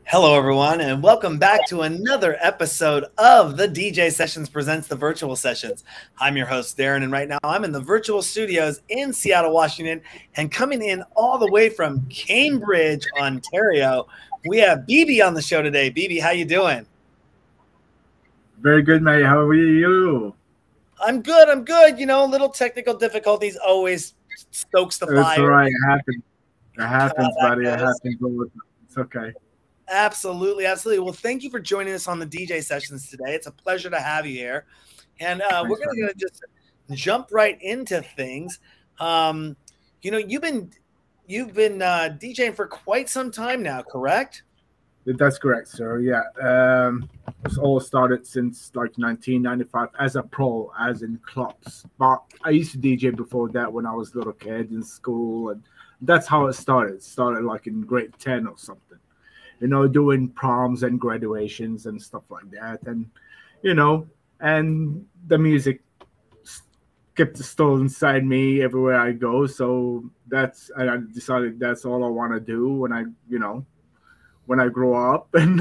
Hello, everyone, and welcome back to another episode of the DJ Sessions Presents the Virtual Sessions. I'm your host, Darren, and right now I'm in the virtual studios in Seattle, Washington, and coming in all the way from Cambridge, Ontario, we have BB on the show today. BB, how you doing? Very good, mate. How are you? I'm good. I'm good. You know, little technical difficulties always stokes the It's all fire. right. It happens. It happens, buddy. It Goes. happens all the time. It's okay. Absolutely, absolutely. Well, thank you for joining us on the DJ Sessions today. It's a pleasure to have you here, and we're going to just jump right into things. You know, you've been DJing for quite some time now, correct? That's correct, sir. Yeah. It's all started since like 1995 as a pro, as in clubs. But I used to DJ before that when I was a little kid in school, and that's how it started. It started like in grade 10 or something. You know, doing proms and graduations and stuff like that. And, you know, and the music kept still inside me everywhere I go. So I decided that's all I want to do when I grow up and,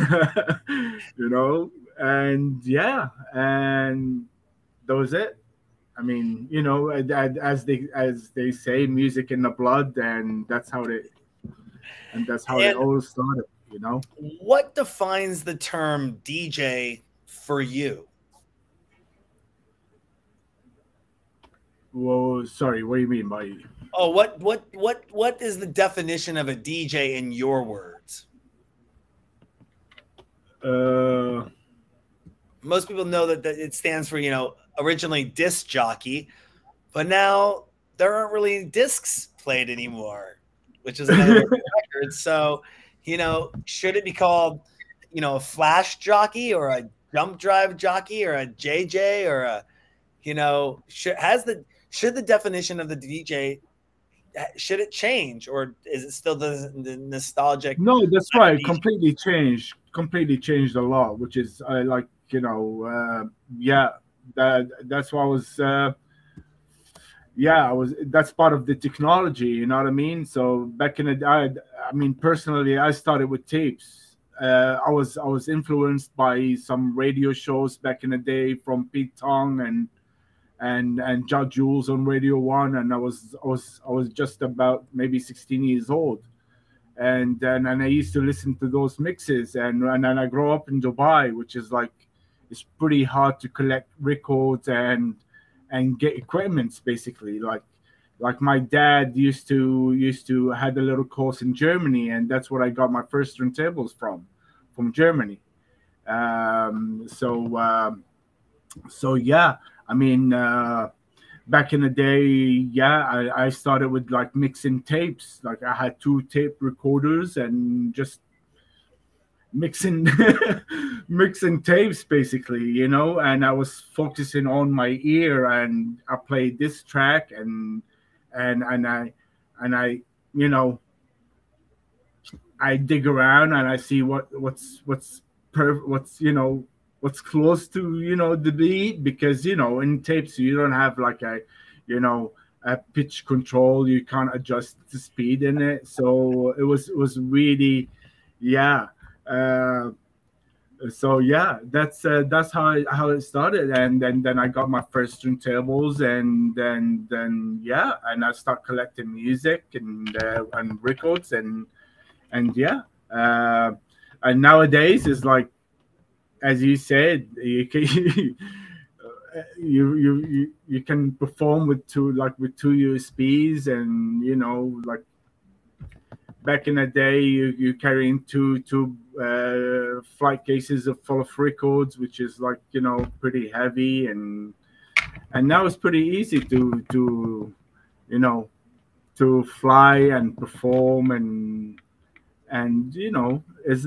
and yeah, and that was it. I mean, as they say, music in the blood, and that's how it all started. What defines the term DJ for you? Well, sorry, what do you mean by? Oh, what is the definition of a DJ in your words? Most people know that it stands for, originally disc jockey, but now there aren't really discs played anymore, which is another record. So, should it be called, a flash jockey or a jump drive jockey or a JJ or a, should the definition of the DJ, should it change, or is it still the nostalgic? No, that's right. Completely changed a lot, which is that's why that's part of the technology, you know what I mean? So back in the day, I mean, personally, I started with tapes. I was influenced by some radio shows back in the day from Pete Tong and Judge Jules on Radio 1, and I was just about maybe 16 years old. And I used to listen to those mixes, and then I grew up in Dubai, which is like, it's pretty hard to collect records and get equipments, basically. Like my dad used to had a little course in Germany, and that's where I got my first turntables from Germany. So yeah, I mean, back in the day, yeah, I started with like mixing tapes. Like I had 2 tape recorders and just mixing mixing tapes, basically, and I was focusing on my ear, and I played this track and I I dig around and I see what's close to the beat, because in tapes you don't have like a pitch control. You can't adjust the speed in it, so it was really, yeah. So yeah, that's how it started, and then I got my first turntables, and then yeah, and I start collecting music and records, and yeah, and nowadays is like, as you said, you can you can perform with two USBs, and like back in the day, you carrying two flight cases full of records, which is like pretty heavy, and now it's pretty easy to fly and perform, and is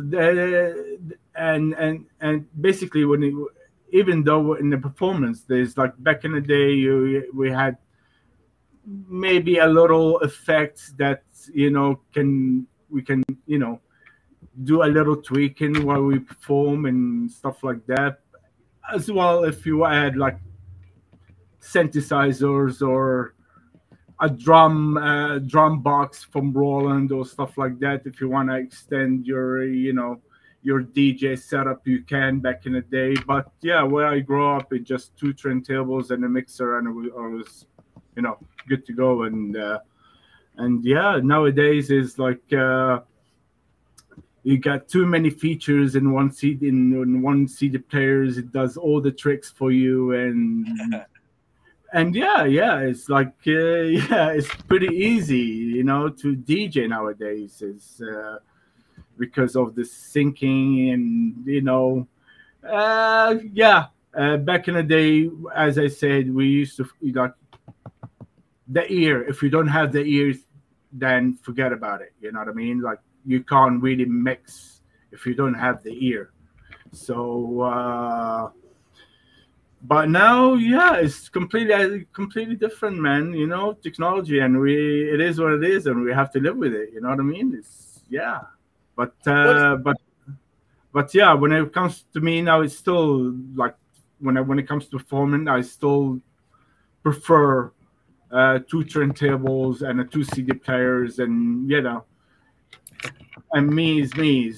and basically even though in the performance, there's like back in the day we had maybe a little effects that we can do a little tweaking while we perform and stuff like that, as well. If you add like synthesizers or a drum box from Roland or stuff like that, if you want to extend your your DJ setup you can back in the day. But yeah, where I grew up, it just two turntables and a mixer, and I was, good to go. And yeah, nowadays is like you got too many features in one CD in one CD players. It does all the tricks for you, and yeah, it's like yeah, it's pretty easy, to DJ nowadays. Is because of the syncing and yeah. Back in the day, as I said, we used to like the ear. If you don't have the ears, then forget about it. You know what I mean? Like you can't really mix if you don't have the ear. So, but now, yeah, it's completely different, man. Technology, and it is what it is, and we have to live with it. You know what I mean? It's yeah, but yeah, when it comes to me now, it's still like when it comes to performing, I still prefer two turntables and a two CD players, and and me is me.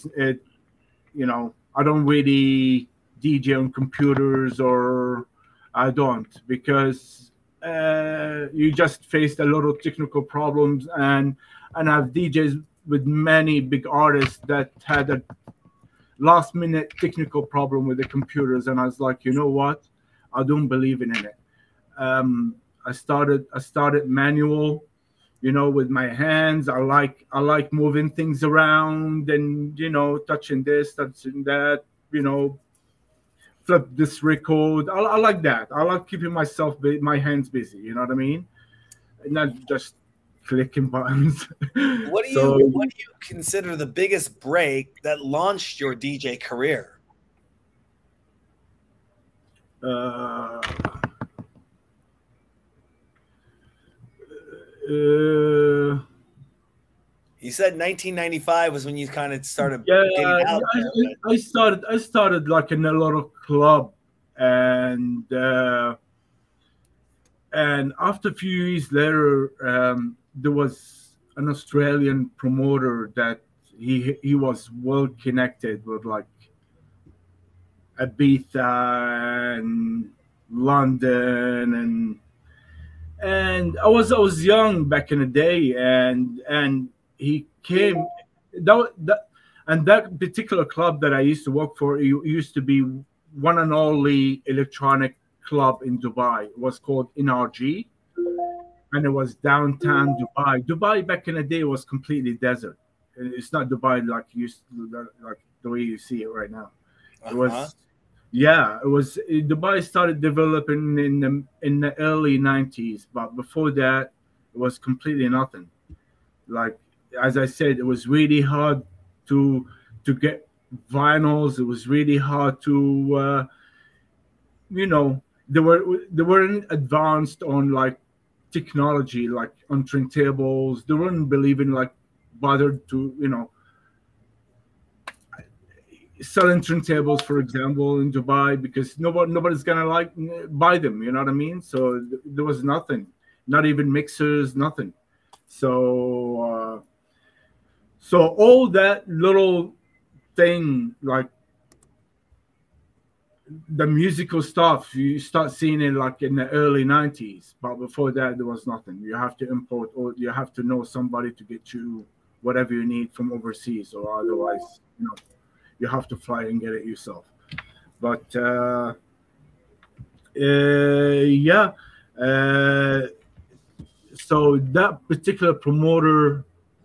I don't really DJ on computers, or I don't, because you just faced a lot of technical problems, and I've DJs with many big artists that had a last minute technical problem with the computers, and I was like, you know what, I don't believe in it. I started manual, with my hands. I like moving things around, and touching this, touching that, flip this record. I like that. I like keeping my hands busy. You know what I mean? Not just clicking buttons. What do you consider the biggest break that launched your DJ career? You said 1995 was when you kind of started getting out there. I started like in a lot of club, and after a few years later, there was an Australian promoter that he was well connected with like Ibiza and London, and I was young back in the day, and he came that particular club that I used to work for, it used to be one and only electronic club in Dubai. It was called NRG, and it was downtown Dubai. Dubai back in the day was completely desert. It's not Dubai like the way you see it right now. It was Dubai started developing in the early 90s, but before that it was completely nothing. Like, as I said, it was really hard to get vinyls. It was really hard to they weren't advanced on like technology, like on turntables. They weren't bothered to selling turntables, for example, in Dubai, because nobody's gonna buy them. You know what I mean? So there was nothing, not even mixers, nothing. So all that little thing, like the musical stuff, you start seeing it like in the early 90s, but before that there was nothing. You have to import, or you have to know somebody to get you whatever you need from overseas, or otherwise you have to fly and get it yourself. But so that particular promoter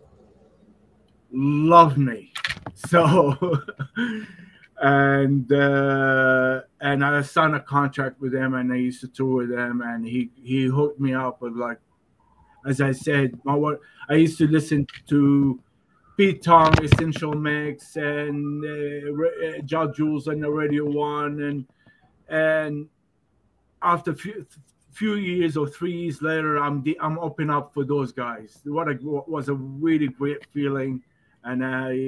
loved me, so and I signed a contract with them, and I used to tour with them, and he hooked me up with, like, as I said, I used to listen to Pete Tong, Essential Mix, and Ja Jules on the Radio One, and after few years or 3 years later, I'm open up for those guys. What was a really great feeling, and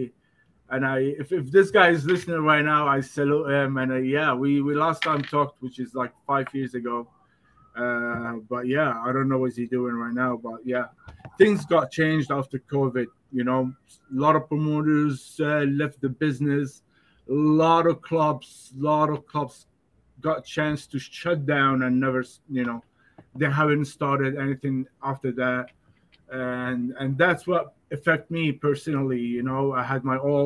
if this guy is listening right now, I salute him. And yeah, we last time talked, which is like 5 years ago. But yeah, I don't know what he's doing right now. But yeah, things got changed after COVID. A lot of promoters left the business. lot of clubs got a chance to shut down and never, they haven't started anything after that. And that's what affected me personally. I had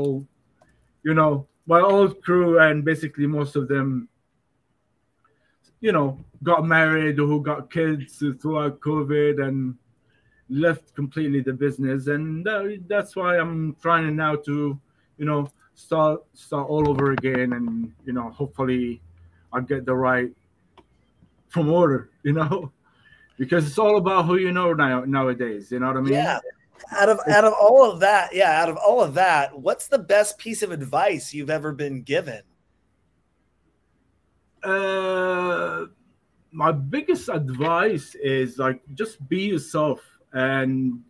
my old crew, and basically most of them, got married or who got kids throughout COVID and left completely the business. And that's why I'm trying now to, start all over again. And, hopefully I'll get the right promoter, because it's all about who nowadays. You know what I mean? Yeah. Out of all of that, what's the best piece of advice you've ever been given? My biggest advice is like, just be yourself, and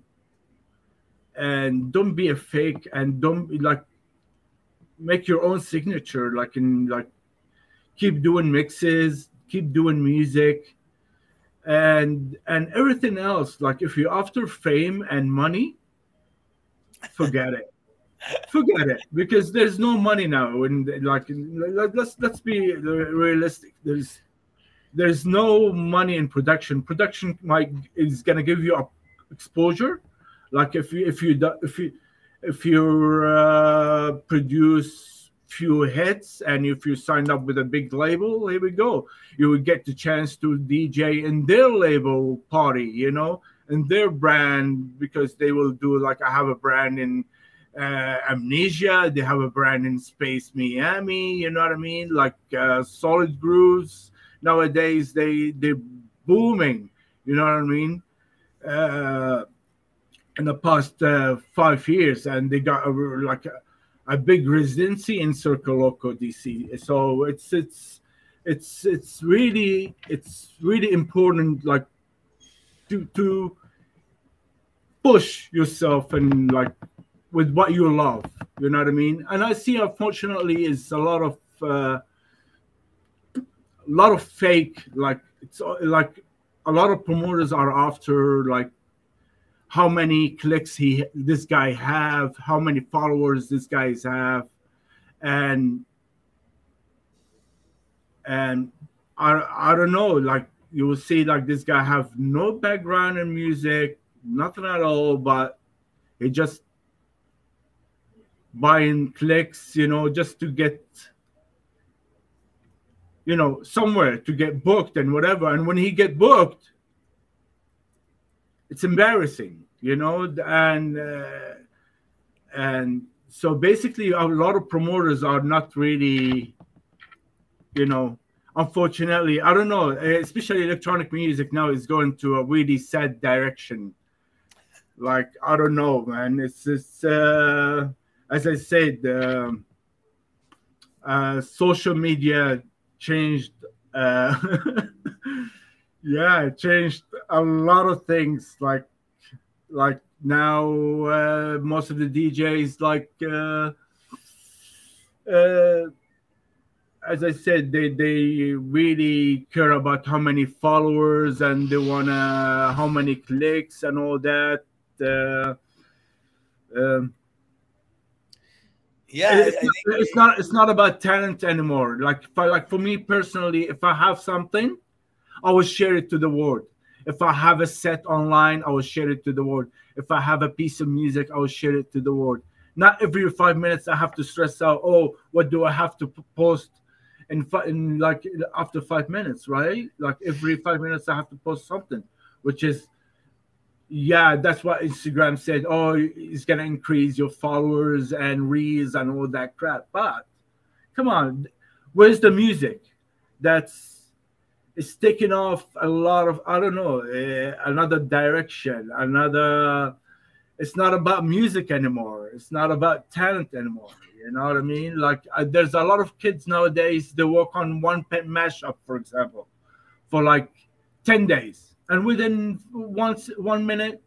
don't be a fake, and don't make your own signature, keep doing mixes, keep doing music, and everything else. Like, if you're after fame and money, forget it. Forget it, because there's no money now. And let's be realistic. There's no money in production. Production is gonna give you exposure. Like, if you produce few hits, and if you signed up with a big label, here we go. You would get the chance to DJ in their label party, and their brand, because they will do, like, I have a brand in Amnesia, they have a brand in Space Miami, you know what I mean? Like, Solid Grooves nowadays, they're booming, you know what I mean? In the past 5 years, and they got a big residency in Circle Loco, DC. So it's really important, like, to push yourself, and with what you love, you know what I mean? And I see, unfortunately, is a lot of fake, it's like a lot of promoters are after, like, how many clicks this guy have, how many followers this guys have, and I don't know, like, you will see, like, this guy have no background in music, nothing at all, but he just buying clicks, just to get, somewhere to get booked and whatever. And when he get booked, it's embarrassing, and so basically a lot of promoters are not really, unfortunately, I don't know, especially electronic music now is going to a really sad direction. Like, I don't know, man. It's as I said, social media changed. Yeah, it changed a lot of things. Like now, most of the DJs, as I said, they really care about how many followers, and they wanna how many clicks and all that. Yeah, it's not about talent anymore. Like, for me personally, if I have something, I will share it to the world. If I have a set online, I will share it to the world. If I have a piece of music, I will share it to the world. Not every 5 minutes I have to stress out, oh, what do I have to post in like after 5 minutes, right? Like, every 5 minutes I have to post something, which is, yeah, that's what Instagram said. Oh, it's going to increase your followers and reels and all that crap. But come on, where's the music? It's taking off a lot of, I don't know, another direction, it's not about music anymore. It's not about talent anymore. You know what I mean? Like, there's a lot of kids nowadays, they work on one pen mashup, for example, for like 10 days. And within 1 minute,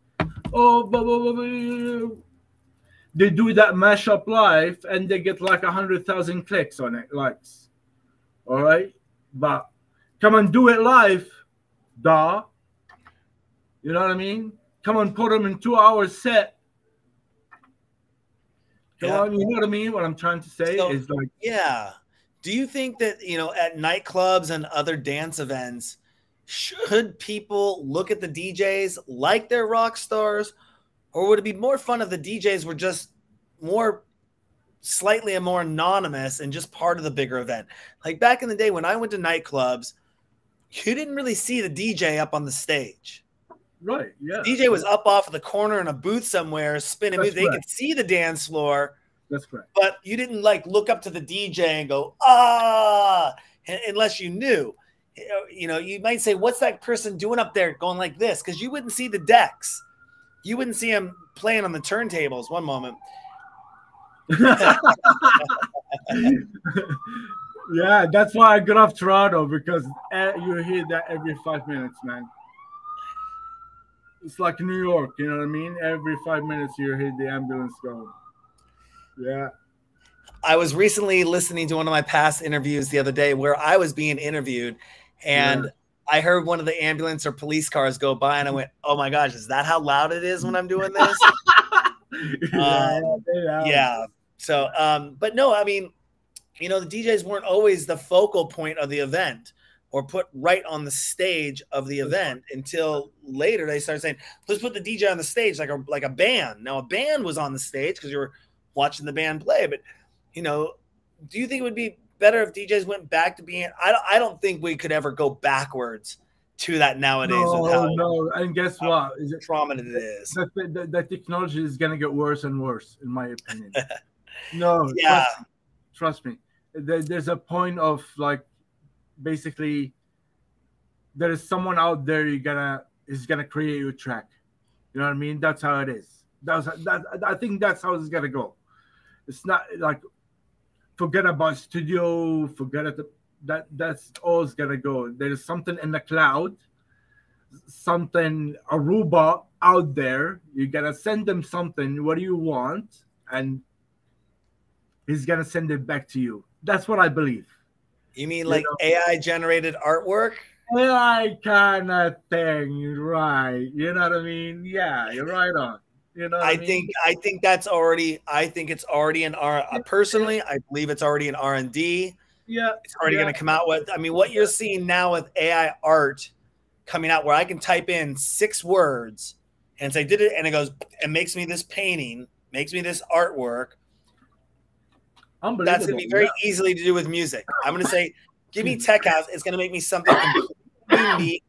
they do that mashup live, and they get like 100,000 clicks on it, likes. All right? But come and do it live, duh. You know what I mean? Come and put them in 2 hours set. So, you know what I mean? What I'm trying to say is like, yeah. Do you think that, you know, at nightclubs and other dance events, should people look at the DJs like they're rock stars, or would it be more fun if the DJs were just more slightly more anonymous and just part of the bigger event? Like back in the day when I went to nightclubs, you didn't really see the DJ up on the stage. Right. Yeah. The DJ was up off of the corner in a booth somewhere spinning music. They could see the dance floor. That's correct. But you didn't like look up to the DJ and go, ah, unless you knew. You know, you might say, what's that person doing up there going like this? Because you wouldn't see the decks. You wouldn't see him playing on the turntables. One moment. Yeah, that's why I got off Toronto, because you hear that every 5 minutes, man. It's like New York, you know what I mean? Every 5 minutes you hear the ambulance go. Yeah. I was recently listening to one of my past interviews the other day where I was being interviewed, and I heard one of the ambulance or police cars go by, and I went, oh my gosh, is that how loud it is when I'm doing this? Yeah. So, but no, I mean, you know, the DJs weren't always the focal point of the event or put right on the stage of the event until later they started saying, let's put the DJ on the stage like a band. Now, a band was on the stage because you were watching the band play. But, you know, do you think it would be better if DJs went back to being – I don't think we could ever go backwards to that nowadays. No. And guess what? Is it prominent it is? The technology is going to get worse and worse, in my opinion. No, yeah. Trust me. There's a point of like, basically, there is someone out there is gonna create your track. You know what I mean? That's how it is. I think that's how it's gonna go. It's not like forget about studio, that's all it's gonna go. There's something in the cloud, a robot out there. You gotta send them something. What do you want? And he's gonna send it back to you. That's what I believe. You mean like AI generated artwork? AI kind of thing, right? You know what I mean? Yeah, you're right on. You know, I think that's already. I think it's already in R. Personally, I believe it's already in R&D. Yeah, it's already going to come out with. I mean, what you're seeing now with AI art coming out, where I can type in 6 words and say did it, and it goes and makes me this painting, makes me this artwork. That's going to be very easily to do with music. I'm going to say, give me tech house. It's going to make me something completely unique.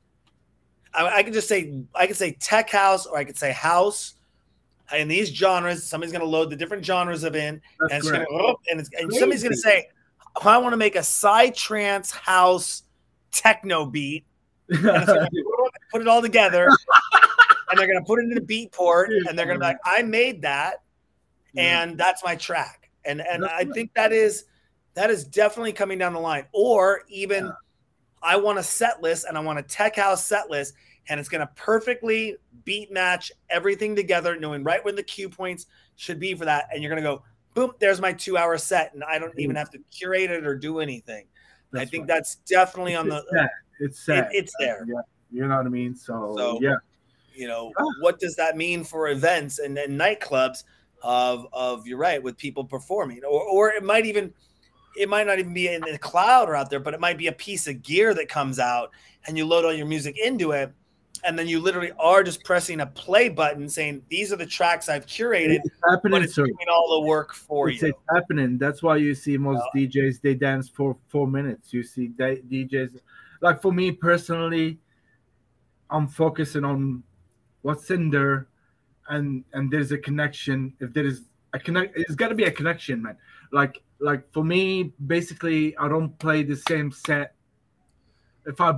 I can just say, I can say tech house, or I could say house. In these genres, somebody's going to load the different genres of in, and it's going to, and somebody's going to say, I want to make a psytrance house techno beat. And it's going to put it all together, and they're going to put it in the beat port, and they're going to be like, I made that, and that's my track. And I think that is definitely coming down the line. Or even I want a set list, and I want a tech house set list, and it's going to perfectly beat match everything together, knowing right where the cue points should be for that. And you're going to go, boom, there's my 2-hour set, and I don't even have to curate it or do anything. I think that's definitely on the – It's set. It's there. Yeah. You know what I mean? So yeah. You know, what does that mean for events and nightclubs of you're right, with people performing, or it might not even be in the cloud or out there, but it might be a piece of gear that comes out and you load all your music into it, and then you literally are just pressing a play button saying these are the tracks I've curated. It's happening, but it's doing all the work for you. It's happening. That's why you see most DJs, they dance for 4 minutes. You see DJs, like for me personally, I'm focusing on what's in there. And there's a connection. If there is a it's got to be a connection, man. Like for me, basically, I don't play the same set. If I'm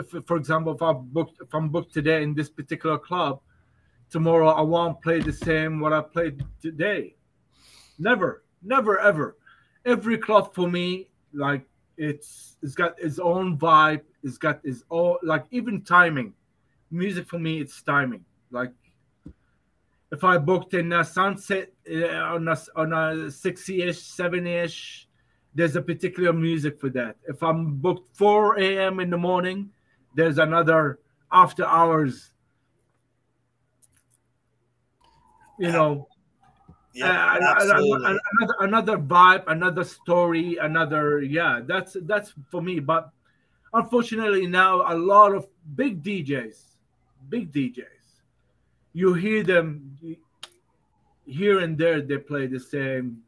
booked today in this particular club, tomorrow I won't play the same what I played today. Never, ever. Every club for me, like it's got its own vibe. It's got its own, like, even timing. Music for me, it's timing. Like, if I booked in a Sunset on a 6-ish, 7-ish, there's a particular music for that. If I'm booked 4 a.m. in the morning, there's another after hours. You know, Yep, absolutely. Another vibe, another story, another, yeah. That's for me. But unfortunately, now a lot of big DJs, you hear them here and there. They play the same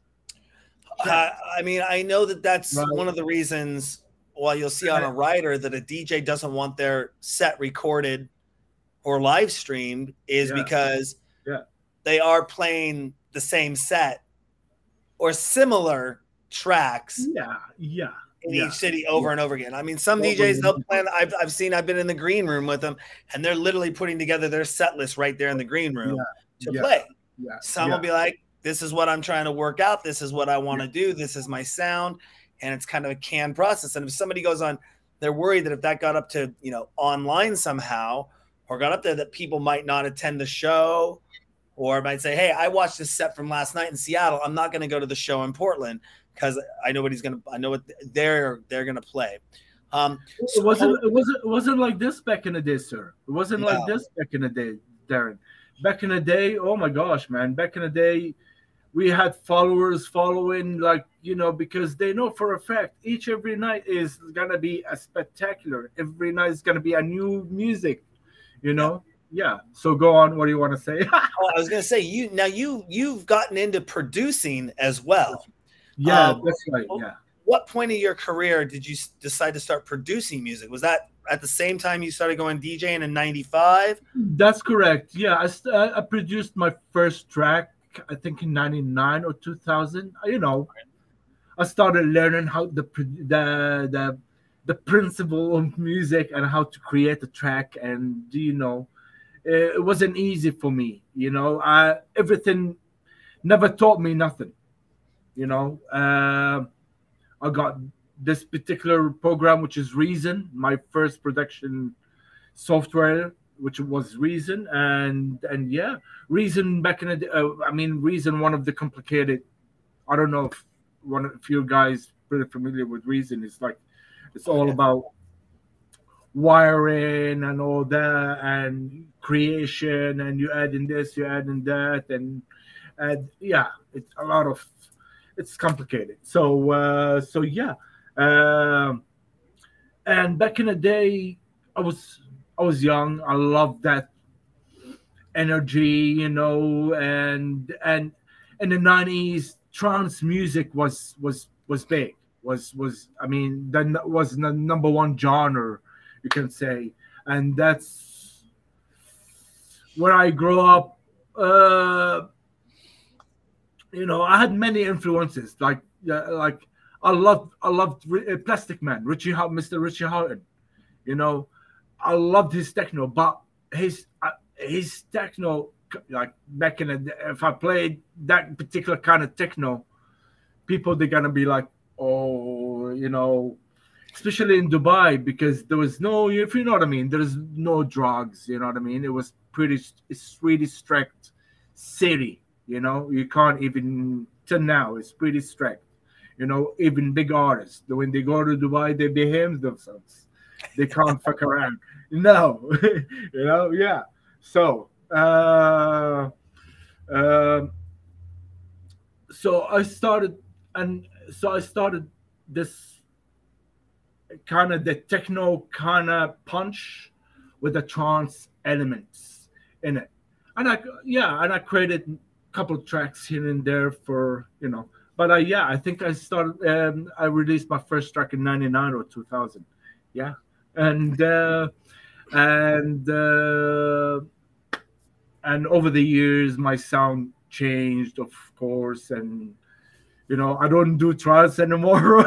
track, I mean, I know that that's right? one of the reasons why you'll see on a rider that a DJ doesn't want their set recorded or live streamed is Yeah, because yeah, they are playing the same set or similar tracks yeah, yeah, in yeah, each city over yeah. and over again. I mean, some Over DJs and they'll over. plan. I've been in the green room with them, and they're literally putting together their set list right there in the green room Yeah, to yeah, play. yeah, Some will yeah, be like, "This is what I'm trying to work out. This is what I want to do. This is my sound," and it's kind of a canned process. And if somebody goes on, they're worried that if that got up to online somehow or got up there, that people might not attend the show or might say, "Hey, I watched this set from last night in Seattle. I'm not going to go to the show in Portland because I know what he's going to. I know what they're going to play." It So wasn't. It wasn't like this back in the day, sir. It wasn't like no, this back in the day, Darren. Back in the day, oh my gosh, man! Back in the day, we had followers following, like, because they know for a fact every night is gonna be a spectacular. Every night is gonna be a new music, you yeah. know. Yeah. So go on. What do you want to say? Oh, I was going to say you've gotten into producing as well. Yeah, Um, that's right. Yeah. what point of your career did you decide to start producing music? Was that at the same time you started going DJing in '95? That's correct. Yeah, I produced my first track, I think in '99 or 2000. I started learning how the principle of music and how to create a track, and it wasn't easy for me. Everything never taught me nothing. I got this particular program, which is Reason, my first production software, which was Reason, and yeah, Reason back in the day, Reason, one of the complicated. I don't know if you guys pretty familiar with Reason. It's like it's all Yeah. about wiring and all that and creation, and you add in this, you add in that, and yeah, it's a lot of it's complicated. So yeah. Um and back in the day, I was I was young. I loved that energy, and in the '90s, trance music was big. Was I mean that was the number one genre, you can say, and that's where I grew up. I had many influences. Like I loved Plastic Man, Mr. Richie Houghton. You know, I loved his techno, but his techno, like back in the, if I played that particular kind of techno, people they're gonna be like, oh, especially in Dubai, because there was no, if you know what I mean, there's no drugs. You know what I mean? It's really strict city. You can't even till now. It's pretty strict. Even big artists, when they go to Dubai, they behave themselves. They can't fuck around. No, yeah. So, um, so I started this kind of the techno kind of punch with the trance elements in it, and I created a couple of tracks here and there for. But yeah, I think I released my first track in '99 or 2000. Yeah, and and and over the years my sound changed, of course, and I don't do trance anymore.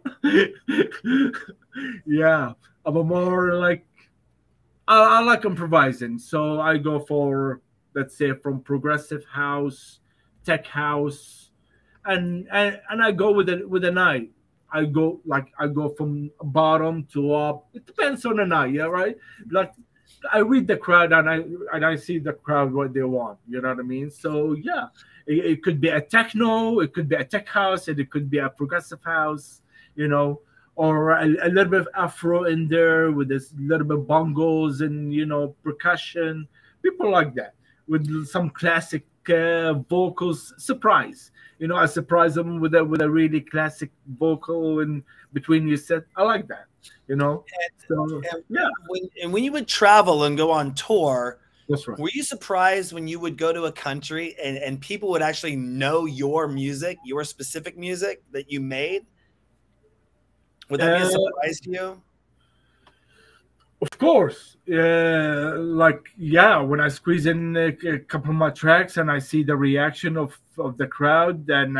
Yeah, I'm a more like I like improvising, so I go for, let's say, from progressive house, tech house, and I go with a night. I go from bottom to up. It depends on the night, yeah, right? Like I read the crowd, and I see the crowd what they want. You know what I mean? So yeah, it could be a techno, it could be a tech house, and it could be a progressive house. Or a little bit of afro in there with this little bit bongos and percussion. People like that with some classic vocals surprise. You know, I surprise them with a really classic vocal in between your set. I like that. You know, so And yeah, when you would travel and go on tour, that's right. were you surprised when you would go to a country and people would actually know your music, your specific music that you made? Would that be a surprise to you? Of course, like yeah, when I squeeze in a couple of my tracks and I see the reaction of the crowd, then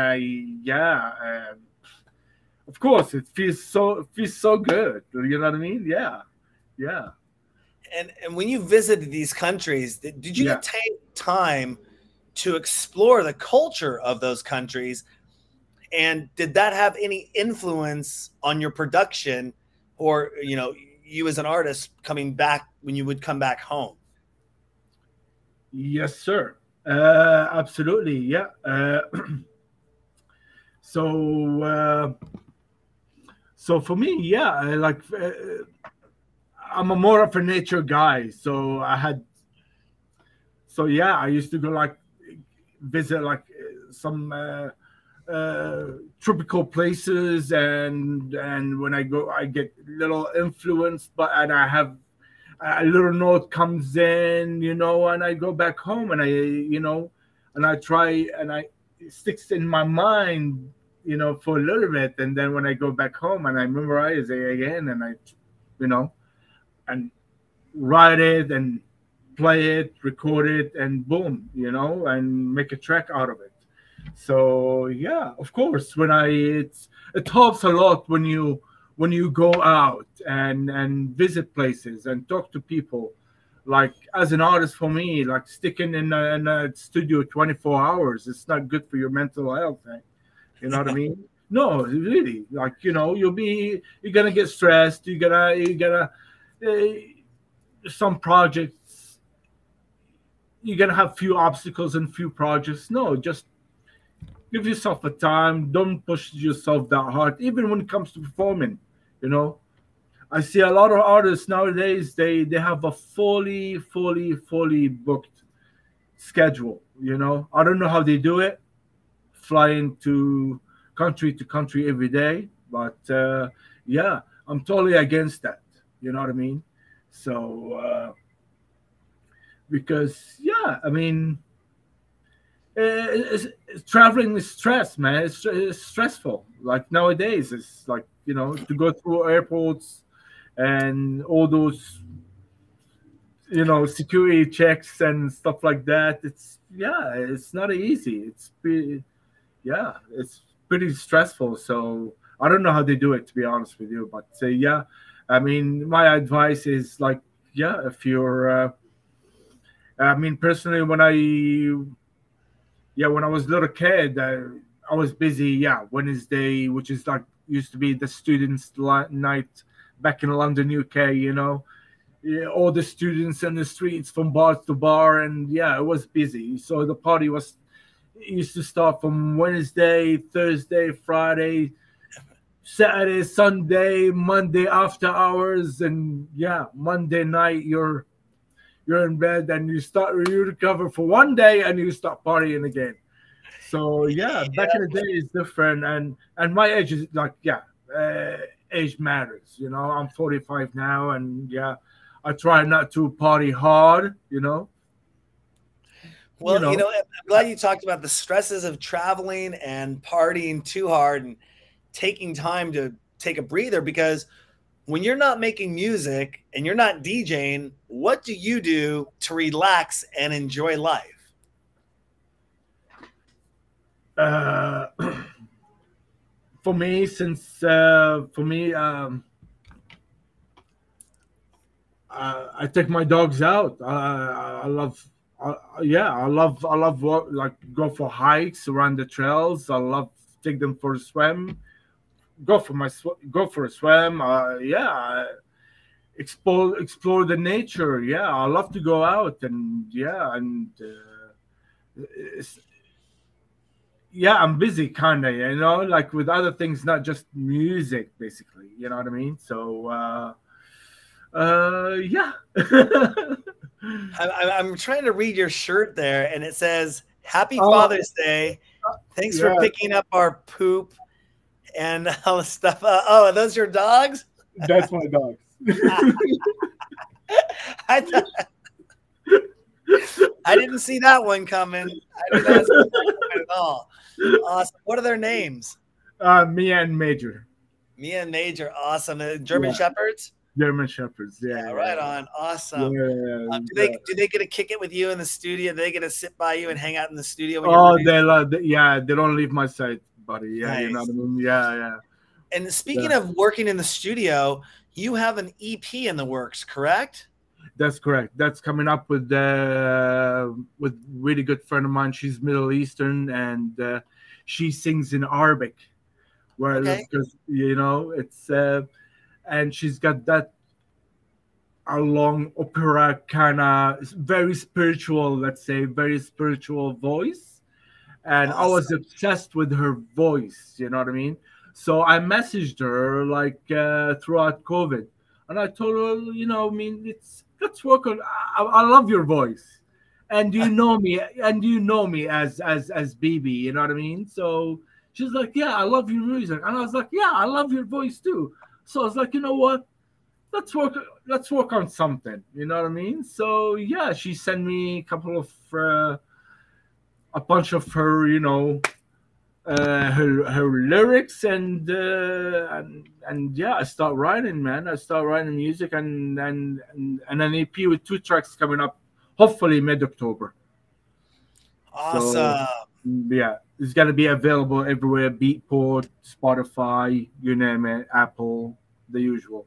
of course, it feels so good. You know what I mean? Yeah, yeah, And when you visited these countries, did you yeah. take time to explore the culture of those countries? And did that have any influence on your production, or you as an artist coming back when you would come back home? Yes, sir. Absolutely, yeah. So, so for me, yeah, I'm a more of a nature guy. So yeah, I used to go like visit like some tropical places, and when I go, I get a little influenced, but and I have a little note comes in, and I go back home and and I try and I it sticks in my mind, for a little bit, and then when I go back home and I memorize it again, and you know, and write it and play it, record it, and boom, and make a track out of it. So yeah, of course, it helps a lot when you go out and visit places and talk to people. Like as an artist, for me, like sticking in a studio 24 hours, it's not good for your mental health. You know what I mean? No, really. Like you're gonna get stressed. You gotta some projects. You're gonna have few obstacles and few projects. No, just give yourself a time. Don't push yourself that hard. Even when it comes to performing, you know. I see a lot of artists nowadays. They have a fully booked schedule. I don't know how they do it, flying to country every day. But yeah, I'm totally against that. You know what I mean? So because yeah, I mean traveling is stress, man. It's stressful. Like nowadays, it's like to go through airports and all those security checks and stuff like that. It's not easy. It's pretty stressful. So I don't know how they do it, to be honest with you. But yeah, I mean, my advice is like, yeah, if you're I mean, personally, when I was a little kid, I was busy. Yeah, Wednesday, which is like used to be the students' night back in London, UK. Yeah, all the students in the streets from bar to bar, and yeah, it was busy. So the party used to start from Wednesday, Thursday, Friday, Saturday, Sunday, Monday after hours, and yeah, Monday night you're in bed and you recover for one day and you start partying again. So yeah, back in the day is different, and my age is like age matters. I'm 45 now, and yeah, I try not to party hard. Well, I'm glad you talked about the stresses of traveling and partying too hard and taking time to take a breather, because when you're not making music and you're not DJing, what do you do to relax and enjoy life? For me, I take my dogs out. I love, like go for hikes around the trails. I love take them for a swim. Go for a swim. Explore the nature. Yeah, I love to go out it's, yeah, I'm busy kind of, like with other things, not just music, basically. You know what I mean? So yeah. I'm trying to read your shirt there, and it says Happy Oh, Father's Day. Thanks for yeah, picking up our poop and all the stuff. Oh, are those your dogs? that's my dogs. I thought, I didn't see that one coming. I did not see that coming at all. Awesome. What are their names? Mia and Major. Mia and Major. Awesome. German Yeah, Shepherds. German Shepherds. Yeah, Yeah, yeah, right on. Awesome. yeah. Do they get to kick it with you in the studio? Do they get to sit by you and hang out in the studio when you're Oh, producing? yeah, they don't leave my side, buddy. Yeah, you know Nice. what I mean. Yeah, yeah. And speaking of working in the studio, you have an EP in the works, correct? That's correct. That's coming up with really good friend of mine. She's Middle Eastern, and she sings in Arabic. Where Okay. because it's and she's got that a long opera kind of very spiritual, let's say, very spiritual voice. And I was Awesome. obsessed with her voice. You know what I mean? So I messaged her like throughout COVID, and I told her, I mean, let's work on. I love your voice, and you know me, as BB. You know what I mean? So she's like, yeah, I love your music, and I was like, yeah, I love your voice too. So I was like, you know what? Let's work on something. You know what I mean? So yeah, she sent me a bunch of her, her lyrics, and yeah, I start writing, man. I start writing music, and an EP with 2 tracks coming up, hopefully mid-October. So Awesome. yeah, it's gonna be available everywhere: Beatport, Spotify, you name it, Apple, the usual.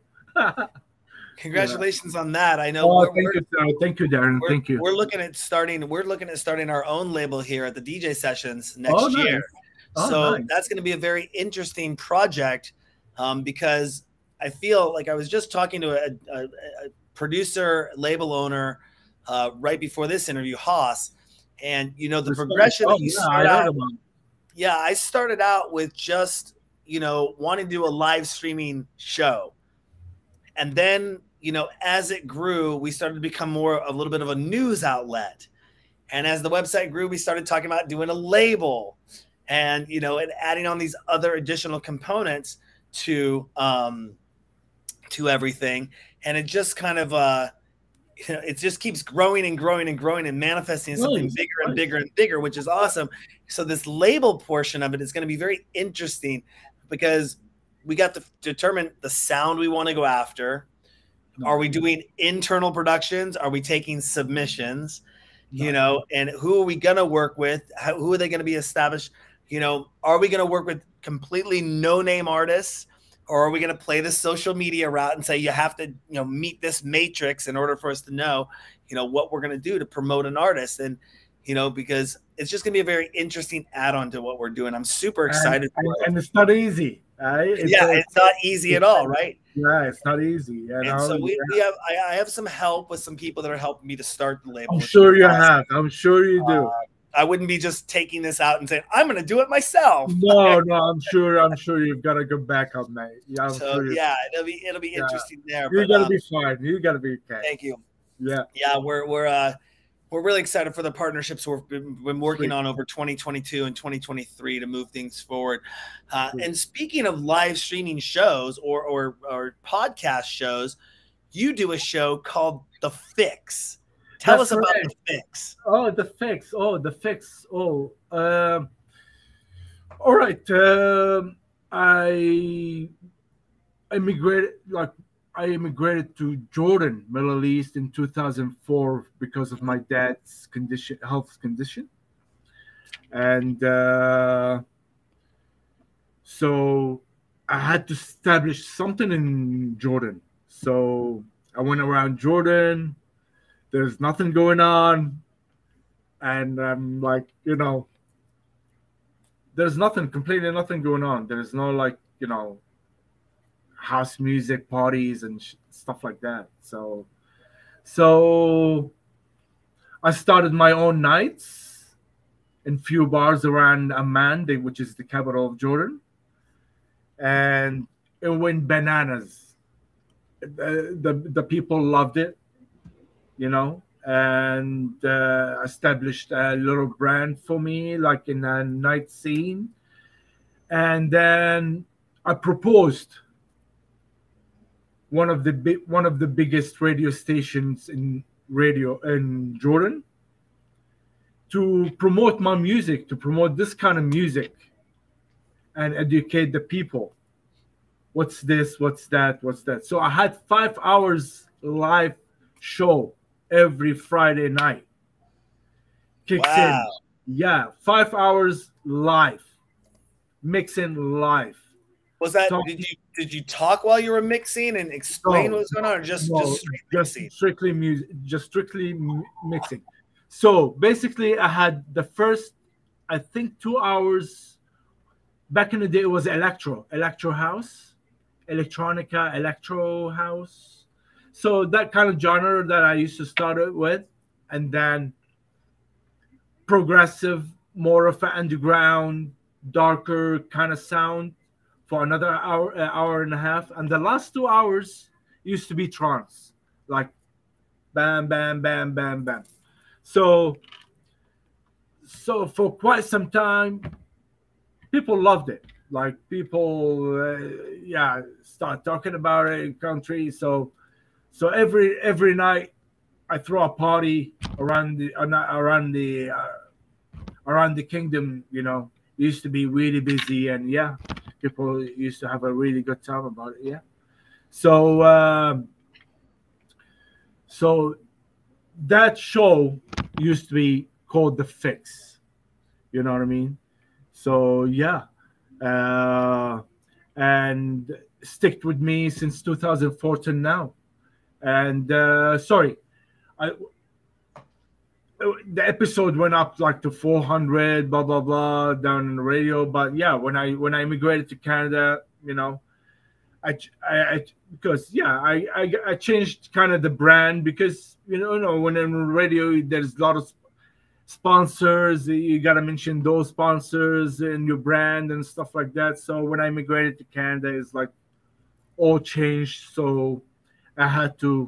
Yeah. Congratulations on that. I know Oh, thank you, sir. Thank you, Darren. Thank you. we're looking at starting our own label here at the DJ Sessions Oh, next year. nice. Oh, So nice. that's going to be a very interesting project because I feel like I was just talking to a producer, label owner right before this interview, Haas, and the progression that you yeah, I start heard out. about it. Yeah, I started out with just wanting to do a live streaming show, and then as it grew, we started to become a little bit of a news outlet. And as the website grew, we started talking about doing a label and and adding on these other additional components to everything. And it just kind of it just keeps growing and growing and growing and manifesting something Nice, bigger and nice. bigger and bigger, which is awesome. So this label portion of it is going to be very interesting because we got to determine the sound we want to go after. Are we doing internal productions? Are we taking submissions? And who are we going to work with? Who are they going to be established? Are we going to work with completely no-name artists, or are we going to play the social media route and say you have to, meet this matrix in order for us to know, what we're going to do to promote an artist? And, because it's just going to be a very interesting add-on to what we're doing. I'm super excited for it. And it's not easy, right? It's not easy at all, right? Yeah, it's not easy. And so I have some help with some people that are helping me to start the label. I'm sure you have. I'm sure you do. I wouldn't be just taking this out and saying I'm going to do it myself. No, I'm sure you've got a good backup, mate. Yeah, it'll be interesting there. You're gonna be fine. You gotta be okay. Thank you. Yeah, we're really excited for the partnerships we've been working on over 2022 and 2023 to move things forward. And speaking of live streaming shows or podcast shows, you do a show called The Fix. Tell us about The Fix. Oh, The Fix. All right. I immigrated to Jordan, Middle East in 2004 because of my dad's health condition. And so I had to establish something in Jordan. So I went around Jordan. There's nothing going on. And I'm like, there's completely nothing going on. There's no house music parties and stuff like that. So I started my own nights in few bars around Amman, which is the capital of Jordan. And it went bananas. The people loved it, and established a little brand for me, like in a night scene. And then I proposed one of the biggest radio stations in radio in Jordan to promote my music, to promote this kind of music, and educate the people. What's this? What's that? What's that? So I had 5 hours live show every Friday night. Kicks in. Wow. Yeah, 5 hours live, mixing live. Was that Talking- did you talk while you were mixing and explain No. what was going on, or just straight mixing? strictly music, just strictly mixing. So basically, I had the first, I think, 2 hours. Back in the day, it was electro house, electronica, electro house. So that kind of genre that I used to start it with, and then progressive, more of an underground, darker kind of sound for another hour and a half. And the last 2 hours used to be trance, like bam, bam, bam, bam, bam. So for quite some time, people loved it. Like people, start talking about it in country. So every night I throw a party around the kingdom. You know, it used to be really busy, and yeah, people used to have a really good time about it. Yeah. So that show used to be called The Fix. You know what I mean? So yeah, and sticked with me since 2014 now. And sorry, the episode went up like to 400, blah blah blah, down on the radio. But yeah, when I immigrated to Canada, you know, I changed kind of the brand, because you know when in radio there's a lot of sponsors, you got to mention those sponsors in your brand and stuff like that. So when I immigrated to Canada, it's like all changed. So I had to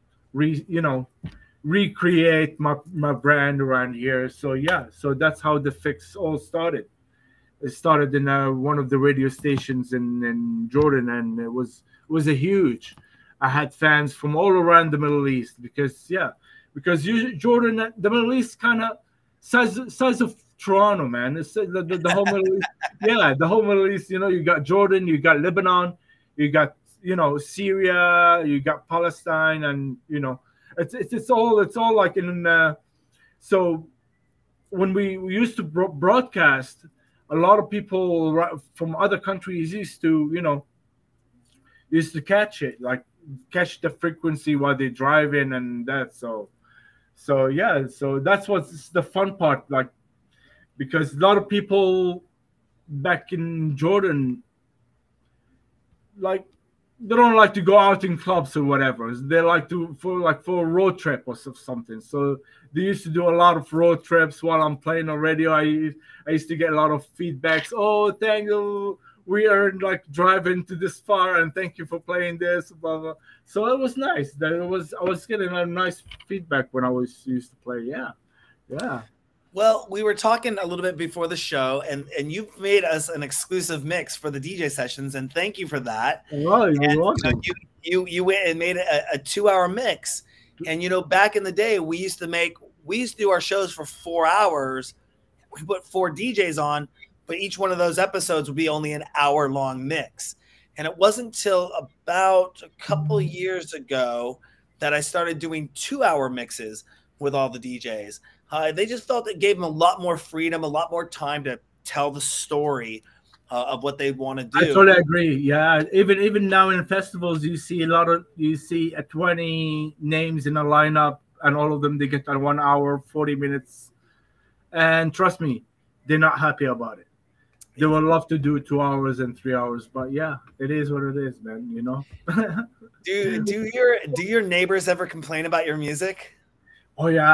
recreate my brand around here. So yeah, so that's how The Fix all started. It started in one of the radio stations in Jordan, and it was a huge. I had fans from all around the Middle East, because Jordan, the Middle East, kind of size of Toronto, man. It's the whole Middle East. Yeah, the whole Middle East. You know, you got Jordan, you got Lebanon, you got Syria, you got Palestine, and it's all like in. So when we used to broadcast, a lot of people from other countries used to catch it, like catch the frequency while they drive in and that. So yeah, so that's what's the fun part, like, because a lot of people back in Jordan, like, they don't like to go out in clubs or whatever. They like for a road trip or something. So they used to do a lot of road trips while I'm playing on radio. I used to get a lot of feedbacks. Oh, thank you. We are like driving to this far, and thank you for playing this. Blah, blah. So it was nice. I was getting a nice feedback when I used to play. Yeah, yeah. Well, we were talking a little bit before the show, and you've made us an exclusive mix for the DJ sessions, and thank you for that. Oh, you're welcome. You went and made a 2-hour mix, and back in the day, we used to do our shows for 4 hours. We put 4 DJs on, but each one of those episodes would be only an hour-long mix. And it wasn't until about a couple years ago that I started doing 2-hour mixes with all the DJs. They just felt it gave them a lot more freedom, a lot more time to tell the story of what they want to do. I totally agree. Yeah, even now in festivals, you see 20 names in a lineup, and all of them, they get 1 hour, 40 minutes. And trust me, they're not happy about it. They would love to do 2 hours and 3 hours, but yeah, it is what it is, man. Do your neighbors ever complain about your music? Oh yeah.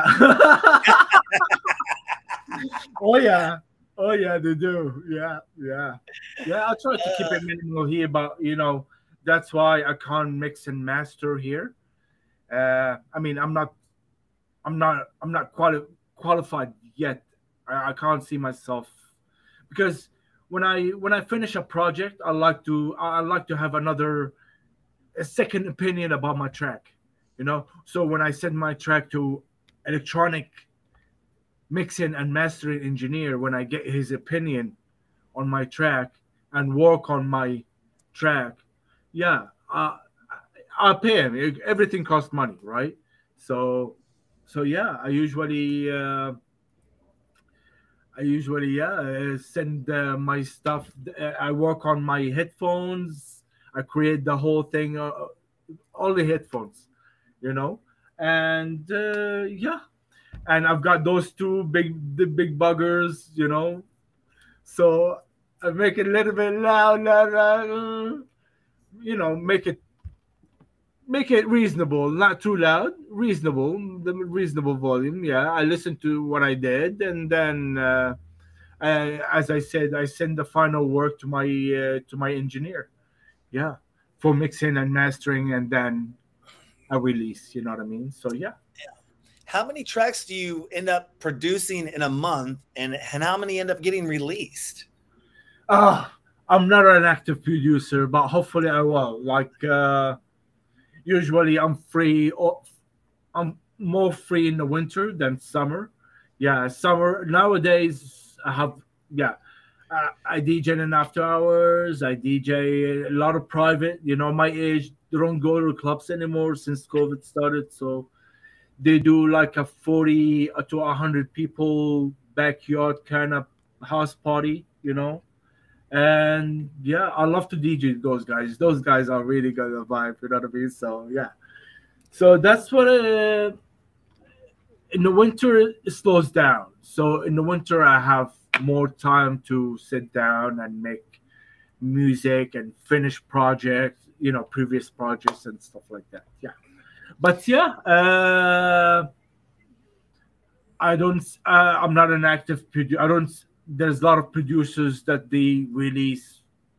Oh yeah. Oh yeah, they do. Yeah. I try to keep it minimal here, but that's why I can't mix and master here. I mean, I'm not qualified yet. I can't see myself because when I finish a project, I like to have a second opinion about my track. So when I send my track to electronic mixing and mastering engineer, when I get his opinion on my track and work on my track, yeah, I pay him. Everything costs money, right? So, so yeah, I usually send my stuff. I work on my headphones. I create the whole thing, all the headphones, you know, and yeah, and I've got those the big buggers, so I make it a little bit loud, loud, loud, make it reasonable, not too loud, reasonable, the reasonable volume. Yeah, I listen to what I did, and then, as I said, I send the final work to my engineer. Yeah, for mixing and mastering, and then a release. You know what I mean? So yeah. How many tracks do you end up producing in a month, and how many end up getting released? I'm not an active producer, but hopefully I will. Like, usually I'm free. I'm more free in the winter than summer. Yeah, summer nowadays I have. Yeah, I DJ in after hours. I DJ a lot of private. My age, they don't go to clubs anymore since COVID started. So they do like a 40 to 100 people backyard kind of house party. And yeah, I love to DJ those guys. Those guys are really good at the vibe. You know what I mean? So yeah. So that's what. In the winter it slows down. So in the winter I have more time to sit down and make music and finish projects. Previous projects and stuff like that. Yeah. But yeah, I don't. I'm not an active producer. I don't. There's a lot of producers that they release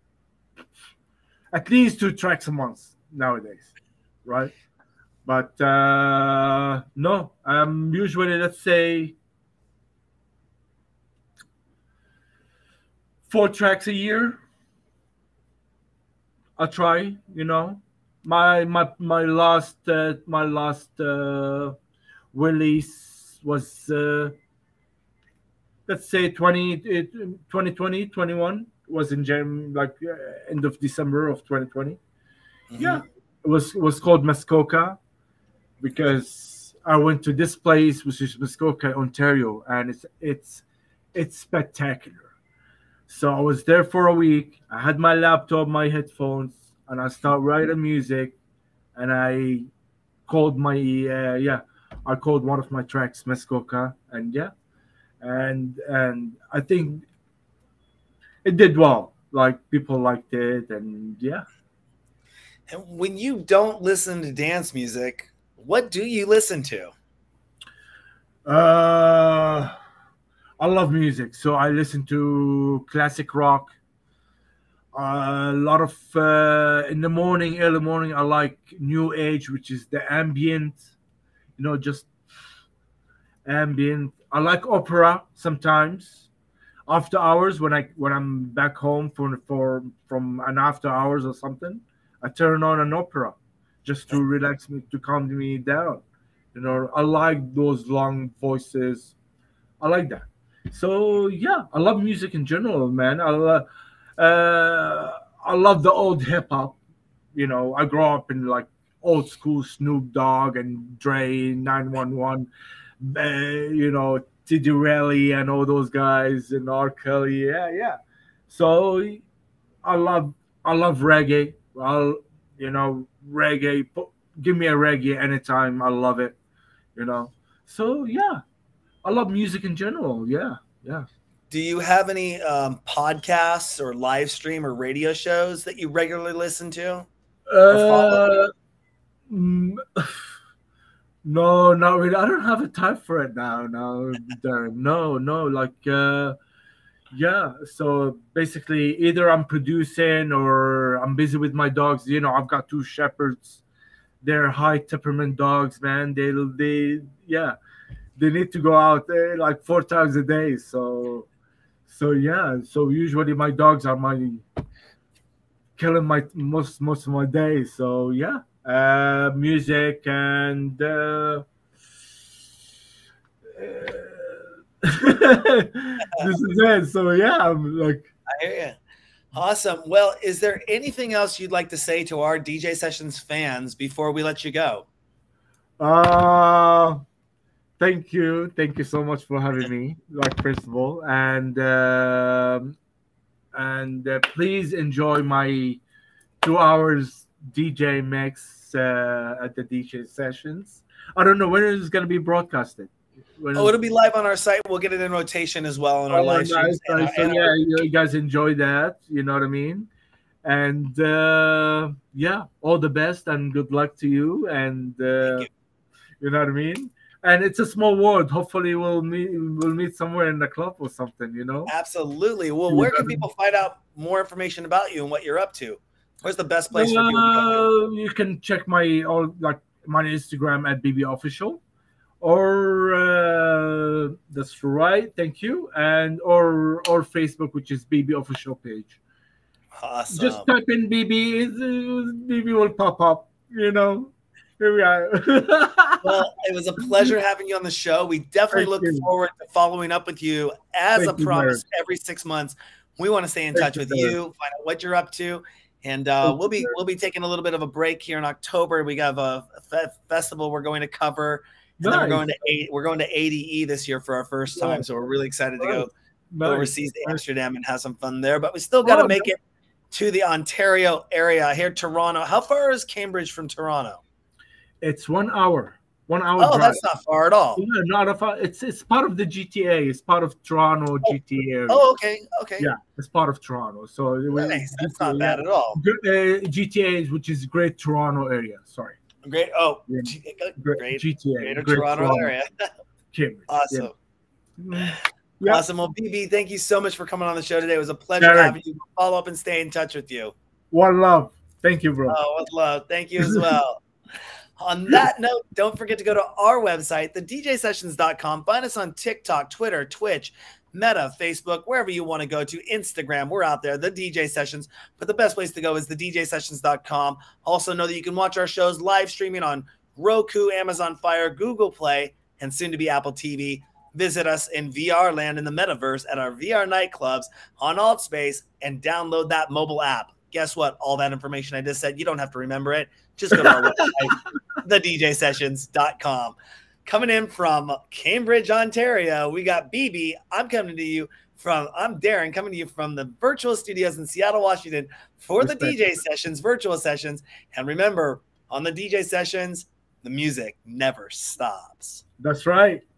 at least 2 tracks a month nowadays, right? But no, I'm usually, let's say, 4 tracks a year. I try. My last release was, let's say, 2020 21, was in like end of December of 2020. Yeah, it was called Muskoka, because I went to this place, which is Muskoka, Ontario, and it's spectacular. So I was there for a week. I had my laptop, my headphones, and I start writing music. And I called I called one of my tracks Muskoka, and yeah, and I think it did well. Like, people liked it, and yeah. And when you don't listen to dance music, what do you listen to? I love music, so I listen to classic rock. A lot of, in the morning, early morning, I like new age, which is the ambient, just ambient. I like opera sometimes. After hours, when I'm back home from an after hours or something, I turn on an opera just to relax me, to calm me down. I like those long voices. I like that. So yeah, I love music in general, man. I love the old hip hop. I grew up in like old school Snoop Dogg and Dre, 911, Teddy Riley and all those guys, and R. Kelly. Yeah, yeah. So I love reggae. Reggae. Give me a reggae anytime. I love it. So yeah, I love music in general. Yeah, yeah. Do you have any podcasts or live stream or radio shows that you regularly listen to or follow? Mm, no, not really. I don't have a time for it now. No, Darren. No, no. Like, yeah. So basically, either I'm producing or I'm busy with my dogs. I've got two shepherds they're high temperament dogs, man. Yeah, they need to go out there like 4 times a day. So yeah. So usually my dogs are my killing my most of my days. So yeah, music and this is it. So yeah, I'm like, I hear you. Awesome. Well, is there anything else you'd like to say to our DJ Sessions fans before we let you go? uh, thank you so much for having me. Like first of all, and please enjoy my 2 hours DJ mix at the DJ sessions. I don't know when it's going to be broadcasted. Oh, it'll be live on our site. We'll get it in rotation as well on our live streams. Nice. So yeah, you guys enjoy that. You know what I mean? And yeah, all the best and good luck to you. And you know what I mean? And it's a small world. Hopefully, we'll meet somewhere in the club or something. You know? Absolutely. Well, where can people find out more information about you and what you're up to? Where's the best place for people to go? You can check my Instagram at BB Official, or that's right. Thank you, and or Facebook, which is BB Official page. Awesome. Just type in BB, BB will pop up. You know. Here we are. Well, it was a pleasure having you on the show. We definitely look forward to following up with you as a promise every 6 months. We want to stay in touch with you, find out what you're up to, and we'll be taking a little bit of a break here in October. We have a festival we're going to cover, and then we're going to ADE this year for our first time. So we're really excited to go overseas to Amsterdam and have some fun there. But we still got to make it to the Ontario area here, Toronto. How far is Cambridge from Toronto? It's 1 hour. 1 hour. Oh, drive. That's not far at all. Yeah, not far. It's part of the GTA. It's part of Toronto GTA area. Oh, okay. Yeah, it's part of Toronto. So nice. That's not bad at all. GTA, which is Great Toronto area. Sorry. Great. Oh, great GTA. Greater Toronto area. Cambridge. Awesome. Yeah. Awesome. Well, BB, thank you so much for coming on the show today. It was a pleasure having you. Follow up and stay in touch with you. One love. Thank you, bro. Oh, one love. Thank you as well. On that note, don't forget to go to our website, thedjsessions.com. Find us on TikTok, Twitter, Twitch, Meta, Facebook, wherever you want to go to. Instagram, we're out there, The DJ Sessions. But the best place to go is thedjsessions.com. Also know that you can watch our shows live streaming on Roku, Amazon Fire, Google Play, and soon to be Apple TV. Visit us in VR land in the metaverse at our VR nightclubs on AltSpace and download that mobile app. Guess what? All that information I just said, you don't have to remember it. Just go to our website, thedjsessions.com. Coming in from Cambridge, Ontario, we got BB. I'm Darren, coming to you from the virtual studios in Seattle, Washington for the DJ Sessions, virtual sessions. And remember, on the DJ Sessions, the music never stops. That's right.